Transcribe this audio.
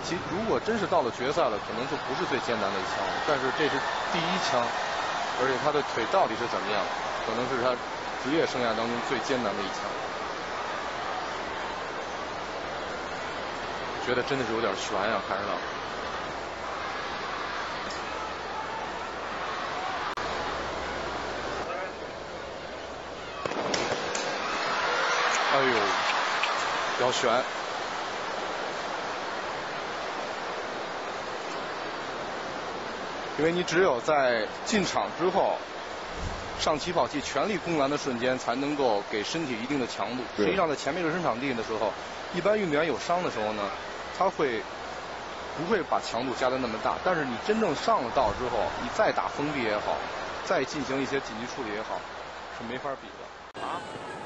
如果真是到了决赛了，可能就不是最艰难的一枪了。但是这是第一枪，而且他的腿到底是怎么样，可能是他职业生涯当中最艰难的一枪。觉得真的是有点悬呀，看着到。哎呦，比较悬。因为你只有在进场之后，上起跑器全力攻篮的瞬间，才能够给身体一定的强度。实际上，在前面热身场地的时候，一般运动员有伤的时候呢，他不会把强度加得那么大。但是你真正上了道之后，你再打封闭也好，再进行一些紧急处理也好，是没法比的。啊。